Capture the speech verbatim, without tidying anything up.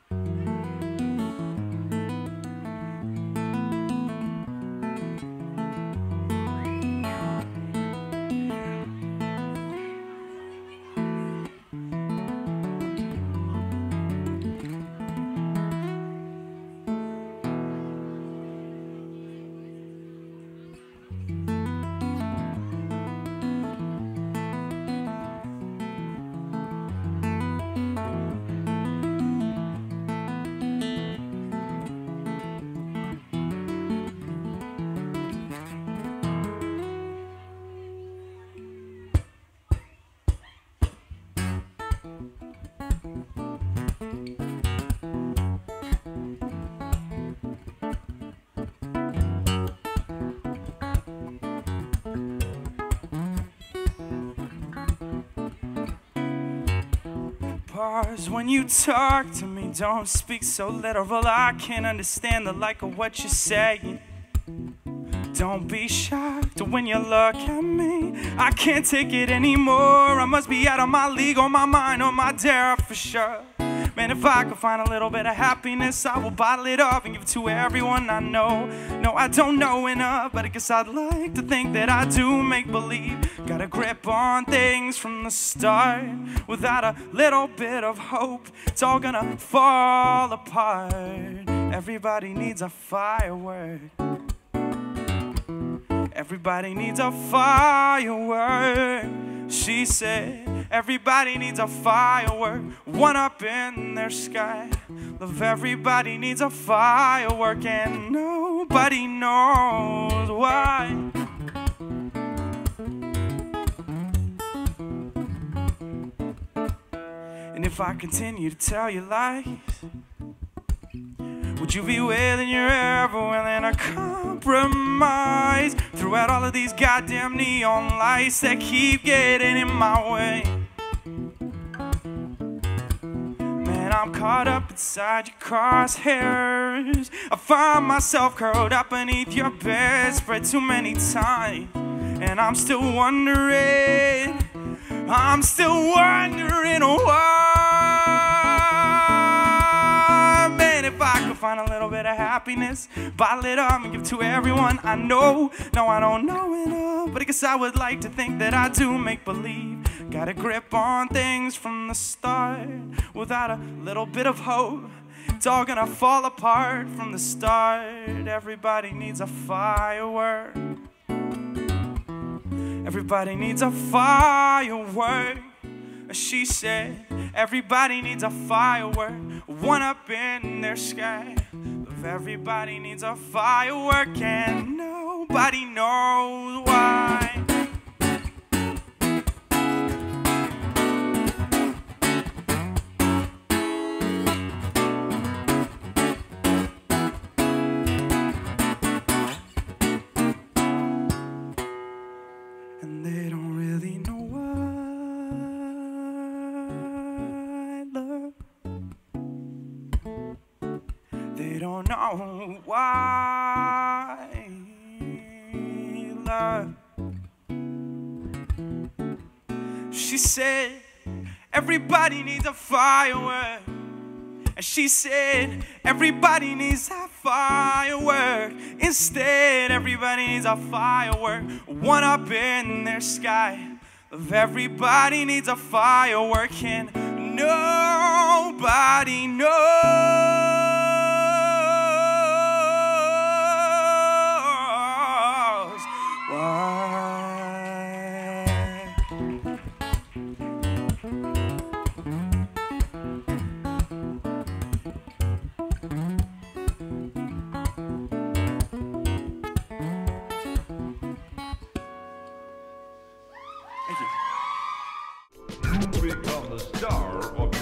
When you talk to me, don't speak so literal. I can't understand the like of what you're saying. Don't be shocked when you look at me. I can't take it anymore. I must be out of my league, on my mind, on my dare for sure. Man, if I could find a little bit of happiness, I will bottle it up and give it to everyone I know. No, I don't know enough, but I guess I'd like to think that I do make believe. Got a grip on things from the start. Without a little bit of hope, it's all gonna fall apart. Everybody needs a firework. Everybody needs a firework. She said, everybody needs a firework, one up in their sky. Love, everybody needs a firework, and nobody knows why. And if I continue to tell you lies, would you be willing, you're ever willing to compromise throughout all of these goddamn neon lights that keep getting in my way? Man, I'm caught up inside your crosshairs. I find myself curled up beneath your bedspread too many times, and I'm still wondering, I'm still wondering why. If I could find a little bit of happiness, bottle it up and give to everyone I know. No, I don't know enough, but I guess I would like to think that I do make believe. Got a grip on things from the start. Without a little bit of hope, it's all gonna fall apart from the start. Everybody needs a firework. Everybody needs a firework. She said, everybody needs a firework, one up in their sky. Everybody needs a firework, and nobody knows why. And they don't really know why. They don't know why, love. She said, everybody needs a firework. And she said, everybody needs a firework. Instead, everybody needs a firework, one up in their sky. Everybody needs a firework, and nobody knows You become the star of